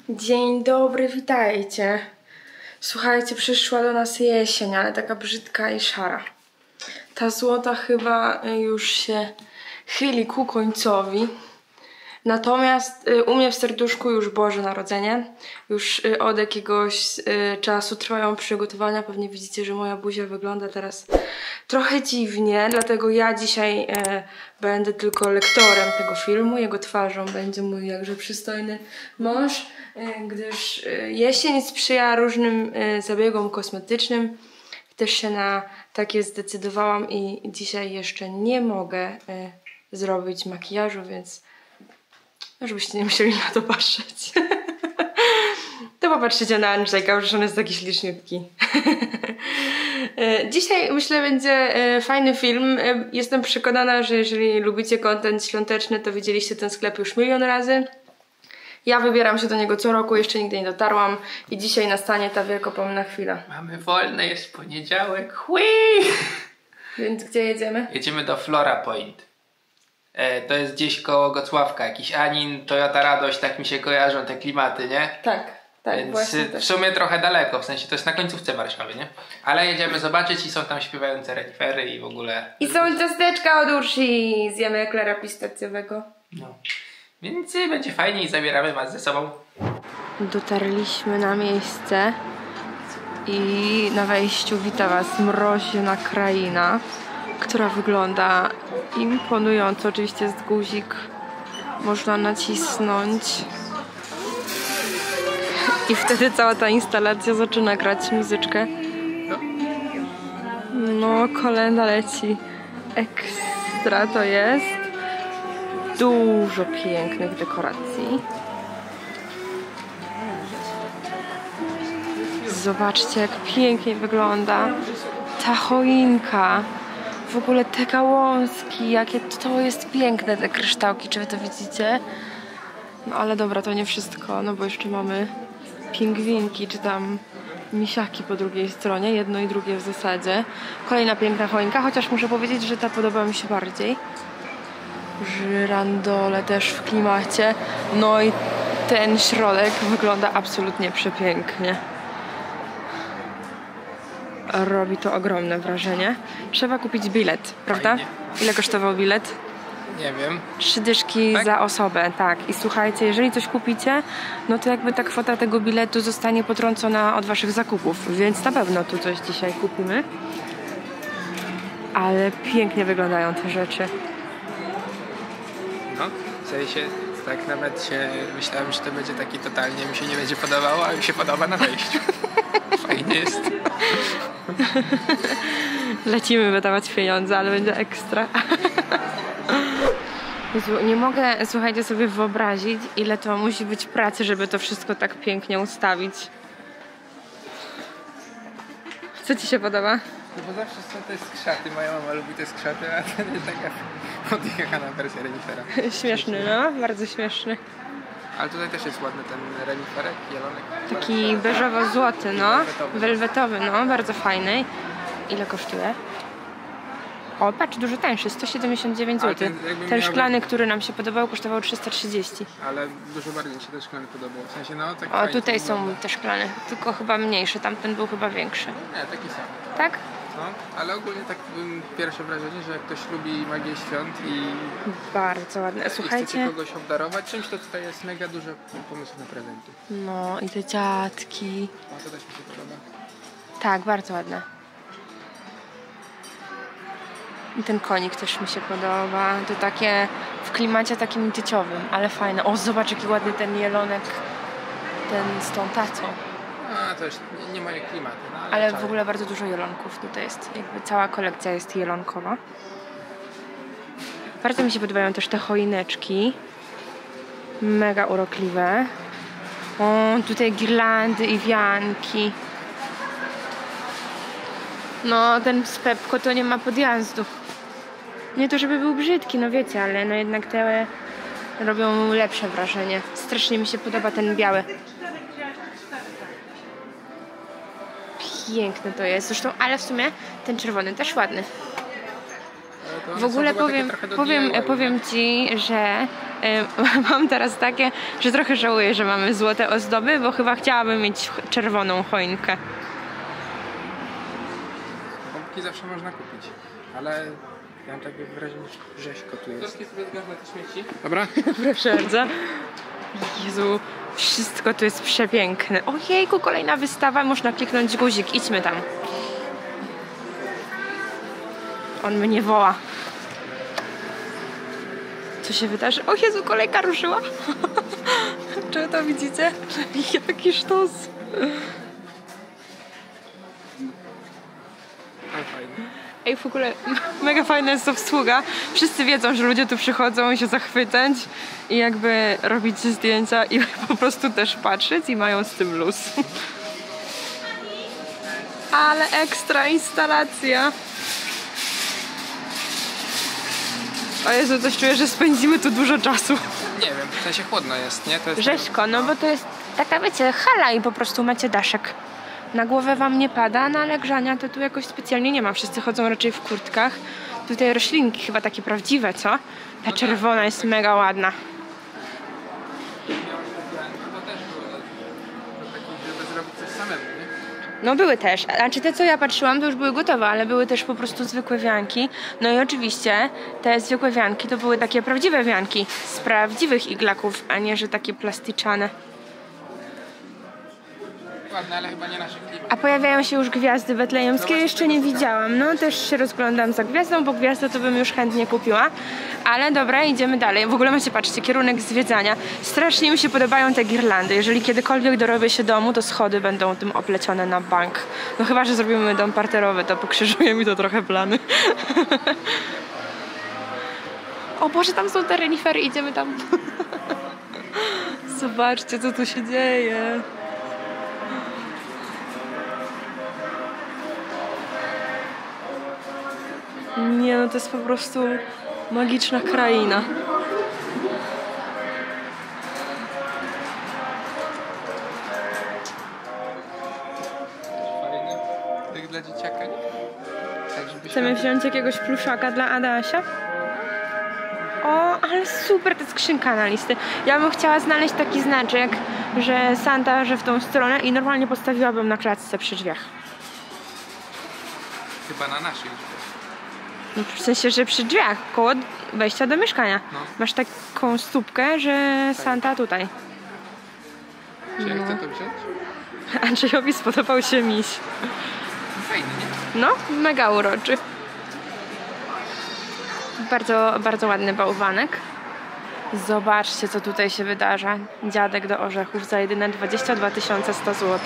Dzień dobry, witajcie. Słuchajcie, przyszła do nas jesień, ale taka brzydka i szara. Ta złota chyba już się chyli ku końcowi. Natomiast u mnie w serduszku już Boże Narodzenie. Już od jakiegoś czasu trwają przygotowania. Pewnie widzicie, że moja buzia wygląda teraz trochę dziwnie. Dlatego ja dzisiaj będę tylko lektorem tego filmu. Jego twarzą będzie mój jakże przystojny mąż. Gdyż jesień sprzyja różnym zabiegom kosmetycznym. Też się na takie zdecydowałam i dzisiaj jeszcze nie mogę zrobić makijażu, więc żebyście nie musieli na to patrzeć. To popatrzycie na Andrzejka, że on jest taki śliczniutki. Dzisiaj myślę będzie fajny film. Jestem przekonana, że jeżeli lubicie content świąteczny, to widzieliście ten sklep już milion razy. Ja wybieram się do niego co roku, jeszcze nigdy nie dotarłam i dzisiaj nastanie ta wielkopomna chwila. Mamy wolne, jest poniedziałek. Hui! Więc gdzie jedziemy? Jedziemy do Flora Point. To jest gdzieś koło Gocławka. Jakiś Anin, Toyota Radość, tak mi się kojarzą te klimaty, nie? Tak, Więc właśnie. w sumie trochę daleko, w sensie to jest na końcówce Warszawy, nie? Ale jedziemy zobaczyć i są tam śpiewające renifery i w ogóle... I są ciasteczka od Ursi, zjemy eklera pistacjowego. No. Więc będzie fajnie i zabieramy was ze sobą. Dotarliśmy na miejsce i na wejściu wita was mroźna kraina, która wygląda imponująco. Oczywiście jest guzik, można nacisnąć i wtedy cała ta instalacja zaczyna grać muzyczkę. No, kolenda leci. Ekstra to jest. Dużo pięknych dekoracji. Zobaczcie, jak pięknie wygląda ta choinka. W ogóle te gałązki, jakie to jest piękne, te kryształki, czy wy to widzicie? No ale dobra, to nie wszystko, no bo jeszcze mamy pingwinki, czy tam misiaki po drugiej stronie, jedno i drugie w zasadzie. Kolejna piękna choinka, chociaż muszę powiedzieć, że ta podoba mi się bardziej. Żyrandole też w klimacie. No i ten środek wygląda absolutnie przepięknie. Robi to ogromne wrażenie. Trzeba kupić bilet, prawda? Fajnie. Ile kosztował bilet? Nie wiem. 3 dyszki Tak? za osobę, tak. I słuchajcie, jeżeli coś kupicie, no to jakby ta kwota tego biletu zostanie potrącona od waszych zakupów, więc na pewno tu coś dzisiaj kupimy. Ale pięknie wyglądają te rzeczy. No, w sensie tak nawet się myślałem, że to będzie taki totalnie mi się nie będzie podobało, a mi się podoba na wejściu. Fajnie jest. Lecimy wydawać pieniądze, ale będzie ekstra. Jezu, nie mogę, słuchajcie, sobie wyobrazić, ile to musi być pracy, żeby to wszystko tak pięknie ustawić. Co ci się podoba? No bo zawsze są te skrzaty, moja mama lubi te skrzaty, a ten jest taka odjechana wersja renifera. Śmieszny, no, bardzo śmieszny. Ale tutaj też jest ładny ten reniferek, jelonek. Taki beżowo-złoty, no. Welwetowy, no, bardzo fajny. Ile kosztuje? O, patrz, dużo tańszy, 179 zł. Ten szklany, który nam się podobał, kosztował 330. Ale dużo bardziej się ten szklany podobał. W sensie, no, tak O, tutaj są te szklane, tylko chyba mniejsze, tamten był chyba większy. Nie, taki sam. Tak? No, ale ogólnie tak pierwsze wrażenie, że jak ktoś lubi magię świąt i Bardzo ładne. i chcecie Słuchajcie. kogoś obdarować czymś, to tutaj jest mega dużo pomysłów na prezenty. No i te dziadki. O, to też mi się podoba. Tak, bardzo ładne. I ten konik też mi się podoba. To takie w klimacie takim dzieciowym, ale fajne. O, zobacz, jaki ładny ten jelonek. Ten z tą tacą. A, to już nie moje klimaty. No, Ale czarny. w ogóle bardzo dużo jelonków tutaj jest. Jakby cała kolekcja jest jelonkowa. Bardzo mi się podobają też te choineczki. Mega urokliwe. O, tutaj girlandy i wianki. No, ten z Pepko to nie ma podjazdu. Nie to, żeby był brzydki, no wiecie, ale no jednak te robią lepsze wrażenie. Strasznie mi się podoba ten biały. Piękny to jest. Zresztą, ale w sumie ten czerwony też ładny. To W ogóle powiem ci, że mam teraz takie, że trochę żałuję, że mamy złote ozdoby, bo chyba chciałabym mieć czerwoną choinkę. Pompki zawsze można kupić, ale ja mam takie wrażenie, że rzeźko tu jest. Troszkę sobie zgarnę te śmieci. Dobra? Proszę bardzo. Jezu, wszystko tu jest przepiękne. Ojejku, kolejna wystawa, można kliknąć guzik, idźmy tam. On mnie woła. Co się wydarzy? O Jezu, kolejka ruszyła. Czy to widzicie? Jaki sztos. Ale fajnie. Ej, w ogóle mega fajna jest to obsługa. Wszyscy wiedzą, że ludzie tu przychodzą i się zachwycać i jakby robić zdjęcia i po prostu też patrzeć i mają z tym luz. Ale ekstra instalacja. O Jezu, coś czuję, że spędzimy tu dużo czasu. Nie wiem, w sensie chłodno jest, nie? To jest Rzeźko, no bo to jest taka, wiecie, hala i po prostu macie daszek. Na głowę wam nie pada, no ale grzania to tu jakoś specjalnie nie ma. Wszyscy chodzą raczej w kurtkach. Tutaj roślinki chyba takie prawdziwe, co? Ta czerwona jest mega ładna. To też było do takich, żeby zrobić coś samemu, nie? No były też, znaczy te co ja patrzyłam to już były gotowe, ale były też po prostu zwykłe wianki. No i oczywiście te zwykłe wianki to były takie prawdziwe wianki z prawdziwych iglaków, a nie że takie plastyczane. Ładne, ale chyba nie nasze klimaty. A pojawiają się już gwiazdy betlejemskie, jeszcze nie widziałam. No też się rozglądam za gwiazdą, bo gwiazdę to bym już chętnie kupiła. Ale dobra, idziemy dalej. W ogóle macie, patrzcie, kierunek zwiedzania. Strasznie mi się podobają te girlandy. Jeżeli kiedykolwiek dorobię się domu, to schody będą tym oplecione na bank. No chyba, że zrobimy dom parterowy, to pokrzyżuje mi to trochę plany. O Boże, tam są te renifery, idziemy tam. Zobaczcie, co tu się dzieje. Nie, no to jest po prostu magiczna kraina. Fajny. Tak dla dzieciaka, nie? Tak, żeby Chcemy wziąć jakiegoś pluszaka dla Adasia? O, ale super, ta skrzynka na listy. Ja bym chciała znaleźć taki znaczek, że Santa, że w tą stronę i normalnie postawiłabym na klatce przy drzwiach. Chyba na naszych drzwiach. No, w sensie, że przy drzwiach, koło wejścia do mieszkania. No. Masz taką stópkę, że Santa tutaj. Czy ja No. chcę to wziąć? Andrzejowi spodobał się miś. Fajny, nie? No, mega uroczy. Bardzo, bardzo ładny bałwanek. Zobaczcie, co tutaj się wydarza. Dziadek do orzechów za jedyne 22 100 zł.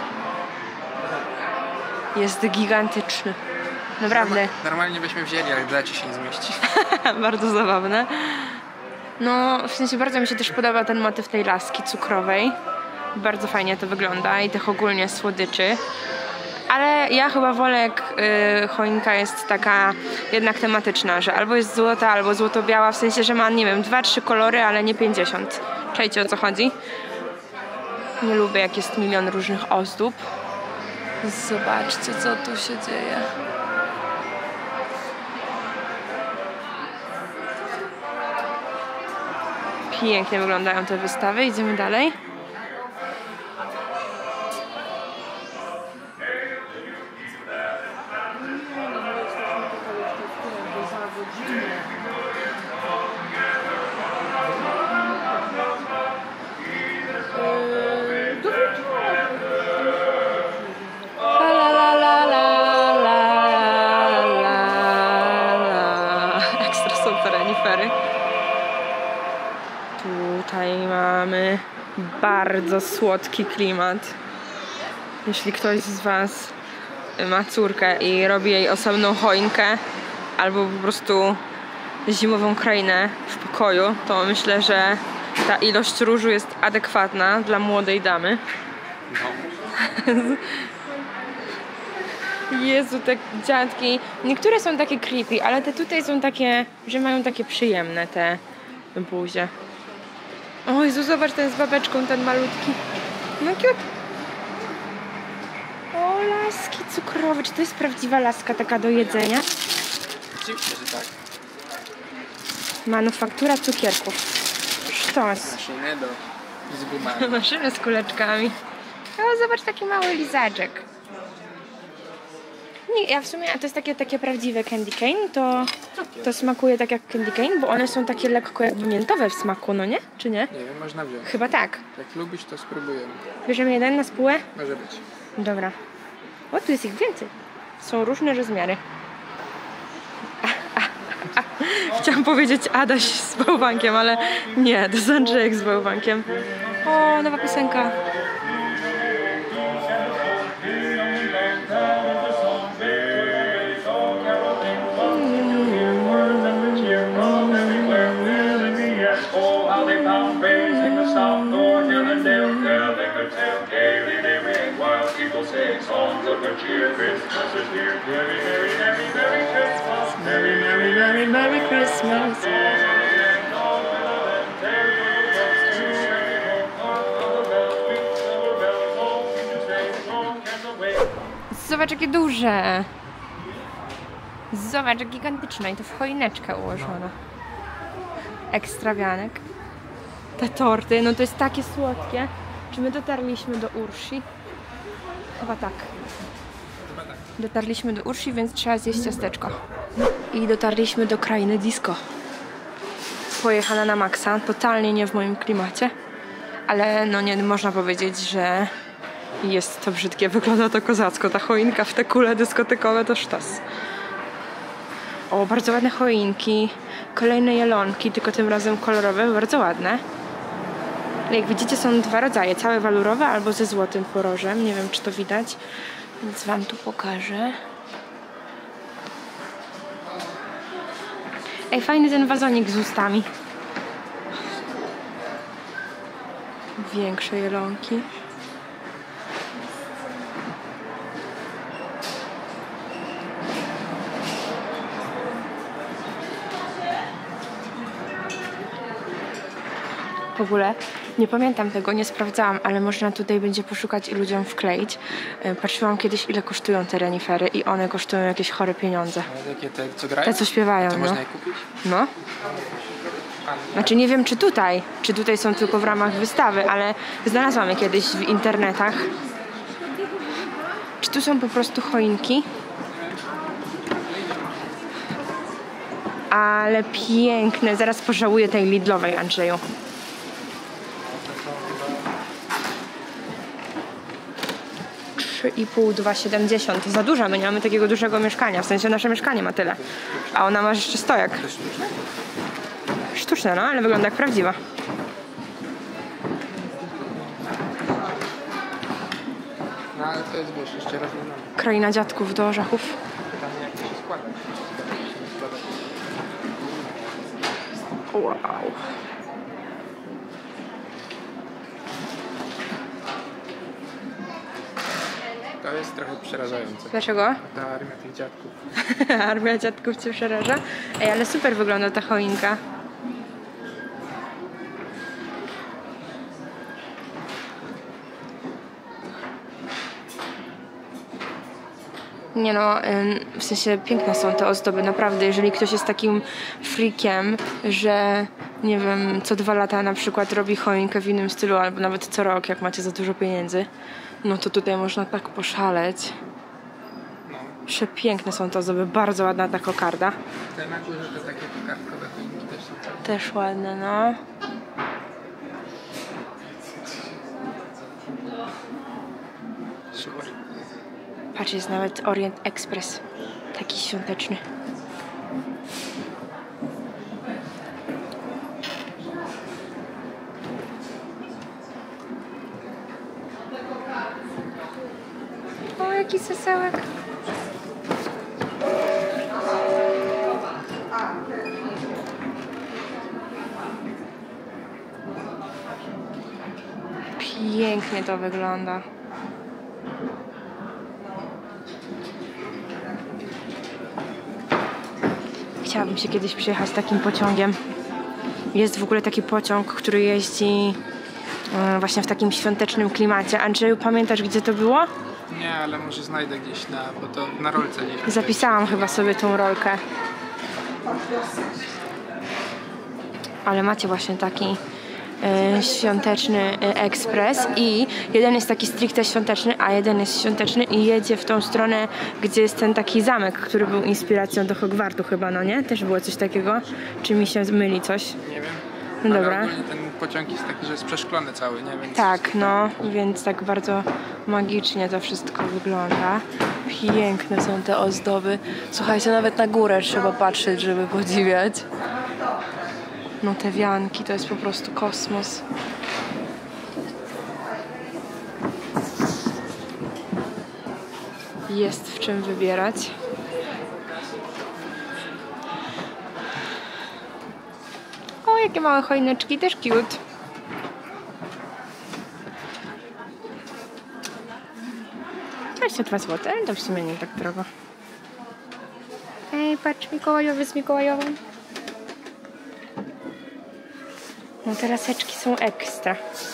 Jest gigantyczny. Naprawdę. Normalnie byśmy wzięli, ale dacie się nie zmieści. Bardzo zabawne. No, w sensie bardzo mi się też podoba ten motyw tej laski cukrowej. Bardzo fajnie to wygląda i tych ogólnie słodyczy. Ale ja chyba wolę, jak choinka jest taka jednak tematyczna, że albo jest złota, albo złoto-biała, w sensie, że ma, nie wiem, 2-3 kolory, ale nie 50. Czajcie, o co chodzi? Nie lubię, jak jest milion różnych ozdób. Zobaczcie, co tu się dzieje. Pięknie wyglądają te wystawy. Idziemy dalej. Ekstra są te renifery. Tutaj mamy bardzo słodki klimat. Jeśli ktoś z was ma córkę i robi jej osobną choinkę albo po prostu zimową krainę w pokoju, to myślę, że ta ilość różu jest adekwatna dla młodej damy. No. Jezu, te dziadki. Niektóre są takie creepy, ale te tutaj są takie, że mają takie przyjemne te buzie. O Jezu, zobacz, ten z babeczką, ten malutki. No cute. O, laski cukrowe. Czy to jest prawdziwa laska taka do jedzenia? Oczywiście, że tak. Manufaktura cukierków. Sztos. Maszynę z gumami. Maszyny z kuleczkami. O, zobacz, taki mały lizaczek. Nie, ja w sumie, a to jest takie prawdziwe candy cane, to smakuje tak jak candy cane, bo one są takie lekko jakby miętowe w smaku, no nie? Czy nie? Nie wiem, można wziąć. Chyba tak. Jak lubisz, to spróbujemy. Bierzemy jeden na spółę? Może być. Dobra. O, tu jest ich więcej. Są różne rozmiary. Chciałam powiedzieć Adaś z bałwankiem, ale nie, to jest Andrzejek z bałwankiem. O, nowa piosenka. Merry, merry, merry, merry Christmas. Zobacz, jakie duże. Zobacz, jak gigantyczne. I to w choineczkę ułożono. Ekstrawianek. Te torty, no to jest takie słodkie. Czy my dotarliśmy do Ursi? Chyba tak. Dotarliśmy do Ursi, więc trzeba zjeść ciasteczko. I dotarliśmy do krainy disco. Pojechana na maksa, totalnie nie w moim klimacie. Ale no nie można powiedzieć, że jest to brzydkie. Wygląda to kozacko. Ta choinka w te kule dyskotekowe to sztos. O, bardzo ładne choinki. Kolejne jelonki, tylko tym razem kolorowe, bardzo ładne. Jak widzicie, są dwa rodzaje. Całe walurowe albo ze złotym porożem. Nie wiem, czy to widać. Więc wam tu pokażę. Ej, fajny ten wazonik z ustami. Większe jelonki. W ogóle nie pamiętam tego, nie sprawdzałam, ale można tutaj będzie poszukać i ludziom wkleić. Patrzyłam kiedyś, ile kosztują te renifery i one kosztują jakieś chore pieniądze. Ale jakie te, co grają? Te, co śpiewają, To no. można je kupić? No. Znaczy nie wiem, czy tutaj są tylko w ramach wystawy, ale znalazłam je kiedyś w internetach. Czy tu są po prostu choinki? Ale piękne. Zaraz pożałuję tej Lidlowej, Andrzeju. I pół, 2,70. Za duża, my nie mamy takiego dużego mieszkania. W sensie nasze mieszkanie ma tyle. A ona ma jeszcze stojak. Sztuczne, no, ale wygląda jak prawdziwa. No ale to jest, wiesz, jeszcze raz wygląda. Kraina dziadków do orzechów. Pytanie, jak to się składa. Wow. To jest trochę przerażające. Dlaczego? Ta armia tych dziadków. Armia dziadków cię przeraża? Ej, ale super wygląda ta choinka. Nie no, w sensie piękne są te ozdoby, naprawdę. Jeżeli ktoś jest takim freakiem, że nie wiem, co 2 lata na przykład robi choinkę w innym stylu, albo nawet co rok, jak macie za dużo pieniędzy, no to tutaj można tak poszaleć. Przepiękne są te ozdoby, bardzo ładna ta kokarda. Te na górze to takie kokardkowe choinki też są. Też ładne, no. Super. Patrz, jest nawet Orient Express. Taki świąteczny. O, jaki sesełek. Pięknie to wygląda. Chciałabym się kiedyś przyjechać takim pociągiem. Jest w ogóle taki pociąg, który jeździ właśnie w takim świątecznym klimacie. Andrzeju, pamiętasz, gdzie to było? Nie, ale może znajdę gdzieś bo to na rolce gdzieś. Zapisałam chyba sobie tą rolkę. Ale macie właśnie taki świąteczny ekspres i jeden jest taki stricte świąteczny, a jeden jest świąteczny i jedzie w tą stronę, gdzie jest ten taki zamek, który był inspiracją do Hogwartu chyba, no nie? Też było coś takiego? Czy mi się myli coś? Nie wiem. No Ale dobra. ogólnie ten pociąg jest taki, że jest przeszklony cały, nie? Więc Tak, no, więc tak bardzo magicznie to wszystko wygląda. Piękne są te ozdoby. Słuchajcie, nawet na górę trzeba patrzeć, żeby podziwiać. No te wianki to jest po prostu kosmos. Jest w czym wybierać. O, jakie małe choineczki, też cute. $22 zł, to w sumie nie tak drogo. Ej, patrz, Mikołajowy z Mikołajową. No te laseczki są ekstra.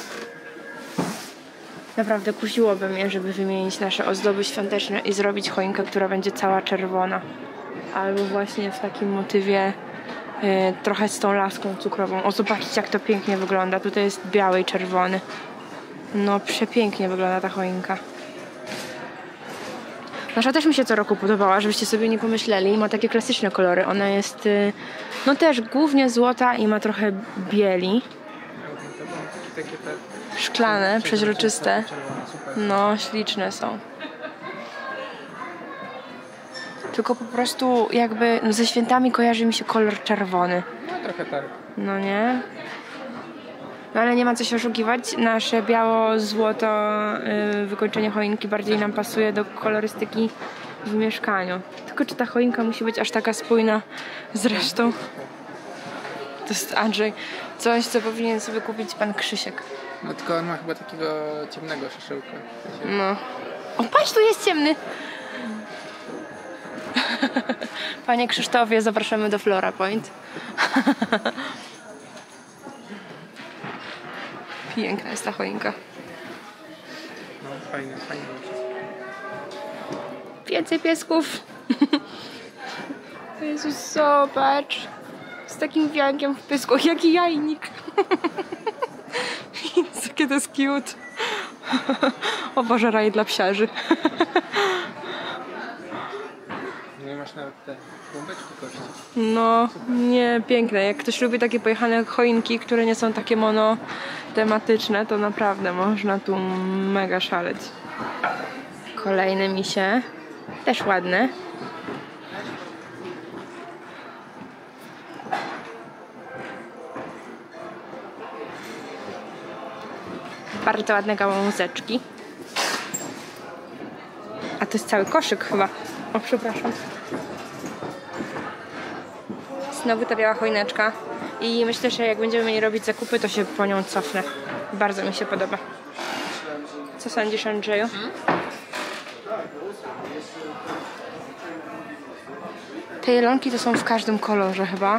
Naprawdę kusiłoby mnie, żeby wymienić nasze ozdoby świąteczne i zrobić choinkę, która będzie cała czerwona. Albo właśnie w takim motywie trochę z tą laską cukrową. O, zobaczcie, jak to pięknie wygląda. Tutaj jest biały i czerwony. No przepięknie wygląda ta choinka. Nasza też mi się co roku podobała, żebyście sobie nie pomyśleli. Ma takie klasyczne kolory. Ona jest no też głównie złota i ma trochę bieli. takie te Szklane, przeźroczyste. No, śliczne są. Tylko po prostu jakby ze świętami kojarzy mi się kolor czerwony. No trochę tak. No nie? No ale nie ma co się oszukiwać. Nasze biało-złoto wykończenie choinki bardziej nam pasuje do kolorystyki w mieszkaniu. Tylko czy ta choinka musi być aż taka spójna z resztą? To jest Andrzej. Coś, co powinien sobie kupić pan Krzysiek. No tylko on ma chyba takiego ciemnego szyszełka. No. O, patrz, tu jest ciemny! Panie Krzysztofie, zapraszamy do Flora Point. Piękna jest ta choinka. No fajne, fajne. Więcej piesków. Jezus, zobacz. Z takim wiankiem w pysku, jaki jajnik. Jakie to jest cute. O Boże, raj dla psiarzy. No masz nawet te bombeczki kości. No, nie, piękne. Jak ktoś lubi takie pojechane choinki, które nie są takie monotematyczne, to naprawdę można tu mega szaleć. Kolejne misie. Też ładne. Bardzo ładne gałązeczki. A to jest cały koszyk chyba. O, przepraszam. Znowu ta biała choineczka. I myślę, że jak będziemy mieli robić zakupy, to się po nią cofnę. Bardzo mi się podoba. Co sądzisz, Andrzeju? Te jelonki to są w każdym kolorze chyba.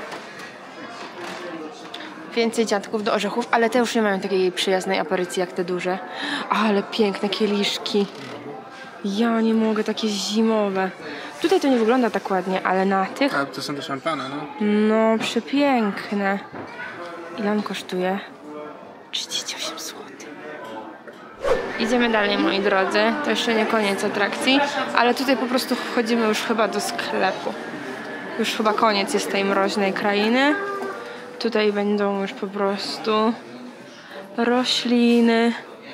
Więcej dziadków do orzechów, ale te już nie mają takiej przyjaznej aparycji jak te duże. Ale piękne kieliszki. Ja nie mogę, takie zimowe. Tutaj to nie wygląda tak ładnie, ale na tych... A to są te szampany, no? No, przepiękne. Ile on kosztuje? 38 zł. Idziemy dalej, moi drodzy. To jeszcze nie koniec atrakcji, ale tutaj po prostu wchodzimy już chyba do sklepu. Już chyba koniec jest tej mroźnej krainy. Tutaj będą już po prostu rośliny,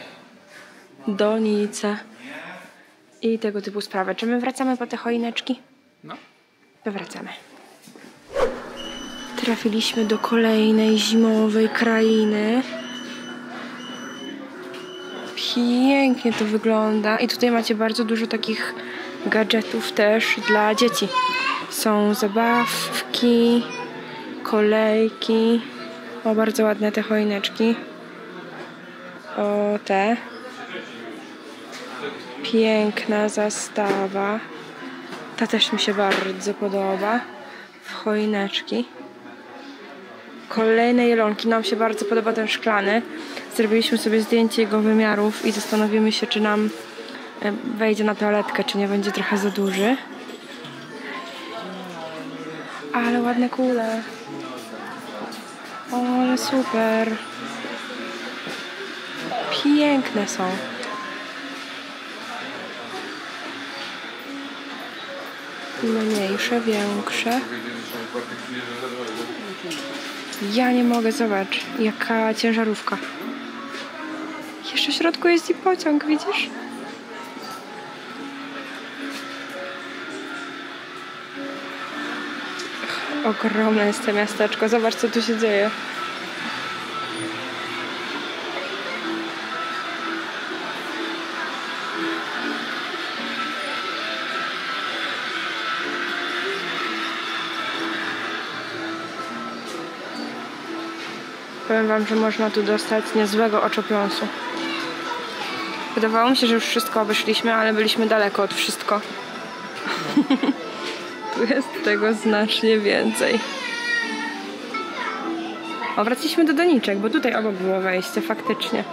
donice i tego typu sprawy. Czy my wracamy po te choineczki? No. To wracamy. Trafiliśmy do kolejnej zimowej krainy. Pięknie to wygląda. I tutaj macie bardzo dużo takich gadżetów też dla dzieci. Są zabawki, kolejki. O, bardzo ładne te choineczki. O, te. Piękna zastawa. Ta też mi się bardzo podoba. W choineczki. Kolejne jelonki. Nam się bardzo podoba ten szklany. Zrobiliśmy sobie zdjęcie jego wymiarów i zastanowimy się, czy nam wejdzie na toaletkę, czy nie będzie trochę za duży. Ale ładne kule. O, ale super. Piękne są. Mniejsze, większe. Ja nie mogę, zobacz, jaka ciężarówka. Jeszcze w środku jest i pociąg, widzisz? Ogromne jest to miasteczko, zobacz co tu się dzieje. Powiem wam, że można tu dostać niezłego oczopląsu. Wydawało mi się, że już wszystko obeszliśmy, ale byliśmy daleko od wszystko. Tu jest tego znacznie więcej. O, wracaliśmy do doniczek, bo tutaj obok było wejście, faktycznie.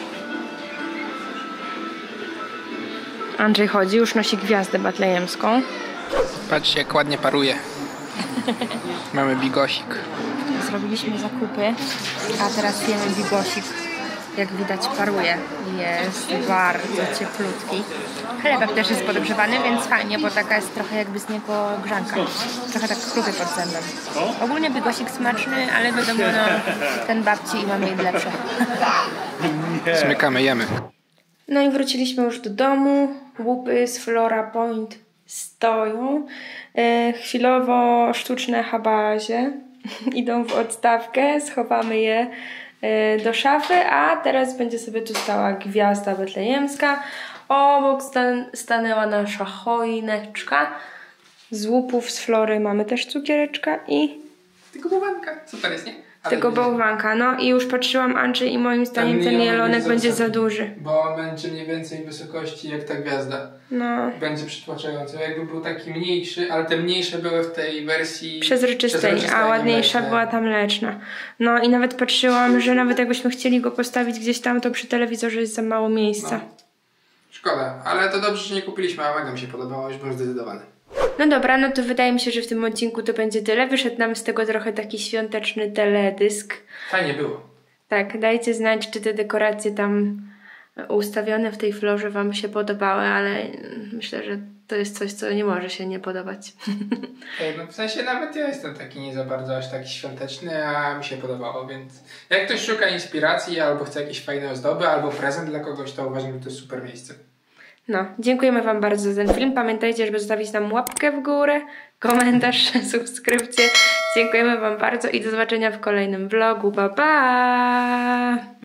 Andrzej chodzi, już nosi gwiazdę betlejemską. Patrzcie, jak ładnie paruje. Mamy bigosik. Zrobiliśmy zakupy, a teraz jemy bigosik. Jak widać paruje. Jest bardzo cieplutki. Chlebek też jest podgrzewany, więc fajnie, bo taka jest trochę jakby z niego grzanka. Trochę tak chrupie pod zębem. Ogólnie bigosik smaczny, ale wiadomo, no, ten babci i mamy lepsze. Zmykamy, jemy. No i wróciliśmy już do domu. Łupy z Flora Point stoją. Chwilowo sztuczne habazie idą w odstawkę. Schowamy je do szafy, a teraz będzie sobie tu stała gwiazda betlejemska. Obok stanęła nasza choineczka. Z łupów z Flory mamy też cukiereczka i... Tylko bałwanka. Super jest, nie? Tego bałwanka, no i już patrzyłam, Andrzej, i moim zdaniem ten jelonek będzie za duży. Bo on będzie mniej więcej wysokości jak ta gwiazda. No. Będzie przytłaczający. Jakby był taki mniejszy, ale te mniejsze były w tej wersji przezroczystej, a ładniejsza była ta mleczna. No i nawet patrzyłam, że nawet jakbyśmy chcieli go postawić gdzieś tam, to przy telewizorze jest za mało miejsca. No. Szkoda, ale to dobrze, że nie kupiliśmy, a mega mi się podobało, już byłem zdecydowany. No dobra, no to wydaje mi się, że w tym odcinku to będzie tyle. Wyszedł nam z tego trochę taki świąteczny teledysk. Fajnie było. Tak, dajcie znać, czy te dekoracje tam ustawione w tej Florze wam się podobały, ale myślę, że to jest coś, co nie może się nie podobać. No w sensie nawet ja jestem taki nie za bardzo aż taki świąteczny, a mi się podobało, więc jak ktoś szuka inspiracji albo chce jakieś fajne ozdoby, albo prezent dla kogoś, to uważam, że to jest super miejsce. No, dziękujemy wam bardzo za ten film. Pamiętajcie, żeby zostawić nam łapkę w górę, komentarz, subskrypcję. Dziękujemy wam bardzo i do zobaczenia w kolejnym vlogu. Pa, pa!